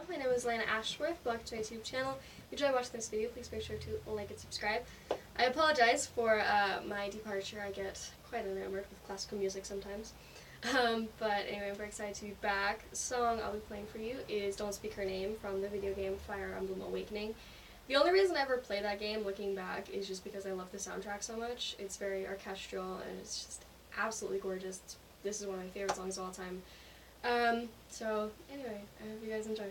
my name is Alayna Ashworth. Welcome to my YouTube channel. If you enjoy watching this video, please make sure to like and subscribe. I apologize for my departure. I get quite enamored with classical music sometimes. But anyway, I'm very excited to be back. The song I'll be playing for you is Don't Speak Her Name from the video game Fire Emblem Awakening. The only reason I ever played that game, looking back, is just because I love the soundtrack so much. It's very orchestral and it's just absolutely gorgeous. This is one of my favorite songs of all time. So anyway, I hope you guys enjoy.